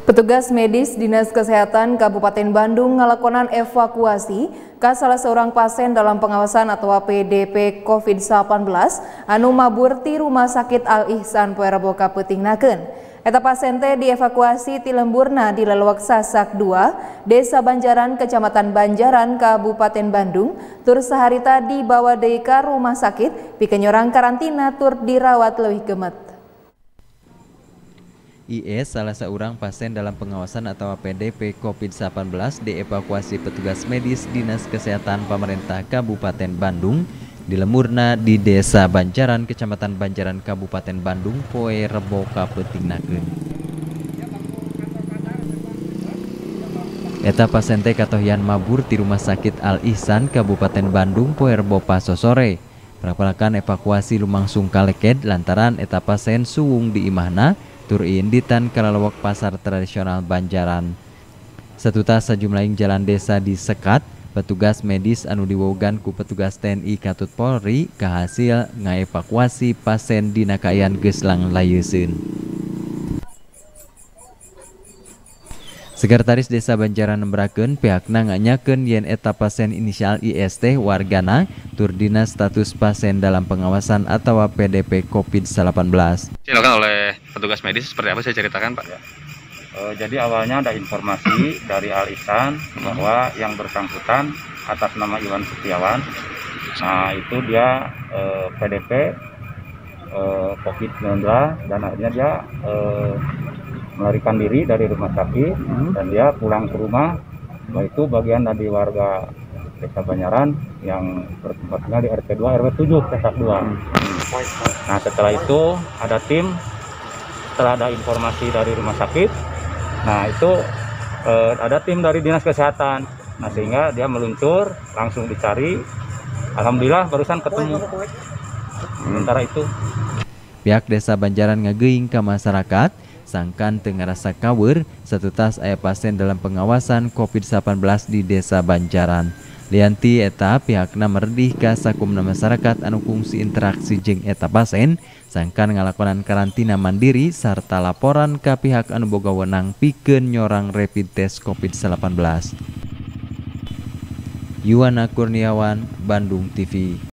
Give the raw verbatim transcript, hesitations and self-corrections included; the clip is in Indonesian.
Petugas medis Dinas Kesehatan Kabupaten Bandung ngalakonan evakuasi ke salah seorang pasien dalam pengawasan atau P D P COVID sembilan belas anu mabur ti Rumah Sakit Al Ihsan poe Rebo kapeutingnakeun. Eta pasien teh dievakuasi ti lemburna di Leluak Sasak dua, Desa Banjaran, Kecamatan Banjaran, Kabupaten Bandung, tur saharita dibawa deui ka rumah sakit pikeun nyorang karantina tur dirawat leuwih gemet. I E salah seorang pasien dalam pengawasan atau P D P COVID sembilan belas dievakuasi petugas medis Dinas Kesehatan Pemerintah Kabupaten Bandung di lemurna di Desa Banjaran, Kecamatan Banjaran, Kabupaten Bandung poe Rebo kapeutingnakeun. Eta pasien teh katohian mabur ti Rumah Sakit Al Ihsan Kabupaten Bandung poe Rebo paso sore. Prakalakan evakuasi lumangsung kaleked lantaran eta pasien suwung di imahna tur inditan kalalawak pasar tradisional Banjaran. Satuta sajumlahing jalan desa disekat, petugas medis anu diwogan ku petugas T N I Katut Polri kahasil ngaevakuasi pasien dina kaayaan geus langlayeuskeun. Sekretaris Desa Banjaran nembarakeun pihakna nganyakeun yen eta pasien inisial I S teh wargana tur dina status pasien dalam pengawasan atau P D P COVID sembilan belas. Dilakukan oleh petugas medis seperti apa saya ceritakan Pak? Ya. E, jadi awalnya ada informasi dari Al Ihsan bahwa yang bersangkutan atas nama Iwan Setiawan, nah itu dia e, P D P e, COVID sembilan belas dan akhirnya dia e, melarikan diri dari rumah sakit hmm. dan dia pulang ke rumah. Nah, itu bagian dari warga Desa Banjaran yang bertempat tinggal di R T dua R W tujuh Sasak dua. Hmm. Nah setelah itu ada tim, setelah ada informasi dari rumah sakit, nah itu eh, ada tim dari Dinas Kesehatan. Nah sehingga dia meluncur, langsung dicari. Alhamdulillah barusan ketemu. Sementara itu pihak Desa Banjaran ngageuing ka masyarakat sangkan teu ngarasa kaweur satutas aya pasien dalam pengawasan COVID sembilan belas di Desa Banjaran. Lianti eta pihakna meredih ka sakumna masyarakat anu kungsi interaksi jeung eta pasien sangkan ngalakonan karantina mandiri sarta laporan ka pihak anu boga wewenang pikeun nyorang rapid test COVID sembilan belas. Yuwana Kurniawan, Bandung T V.